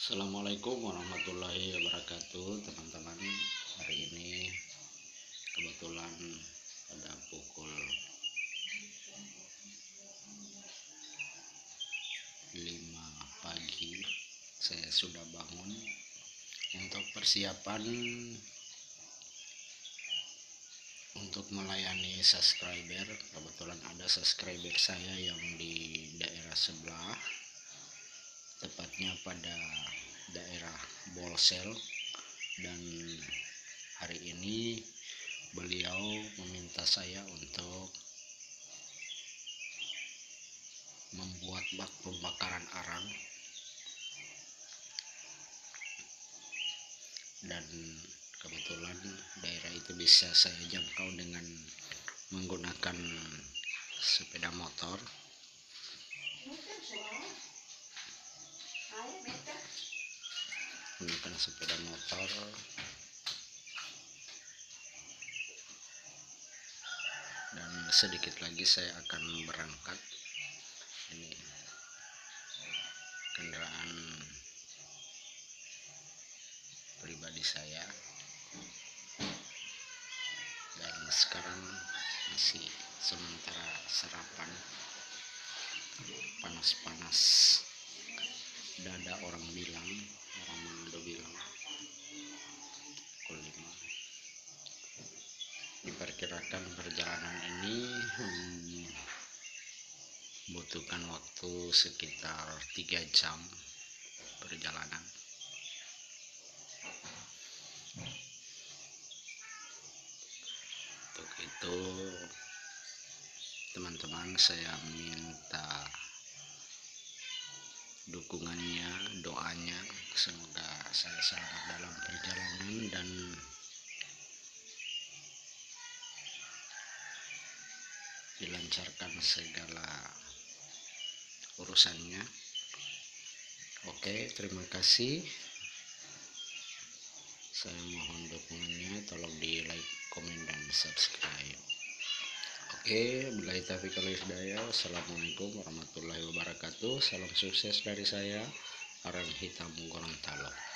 Assalamualaikum warahmatullahi wabarakatuh, teman-teman. Hari ini kebetulan pada pukul 5 pagi saya sudah bangun untuk persiapan untuk melayani subscriber. Kebetulan ada subscriber saya yang di daerah sebelah, tepatnya pada daerah Bolsel, dan hari ini beliau meminta saya untuk membuat bak pembakaran arang, dan kebetulan daerah itu bisa saya jangkau dengan menggunakan sepeda motor. Dan sedikit lagi saya akan berangkat. Ini kendaraan pribadi saya, dan sekarang masih sementara sarapan, panas-panas dada orang Manado bilang pukul 5. Diperkirakan perjalanan ini membutuhkan waktu sekitar 3 jam perjalanan. Untuk itu, teman-teman, saya minta dukungannya, doanya, semoga saya selamat dalam perjalanan dan dilancarkan segala urusannya. Oke, terima kasih. Saya mohon dukungannya, tolong di like, komen, dan subscribe. Oke, billahi taufiq wal hidayah. Assalamualaikum warahmatullahi wabarakatuh. Salam sukses dari saya, Arang Hitam Gorontalo.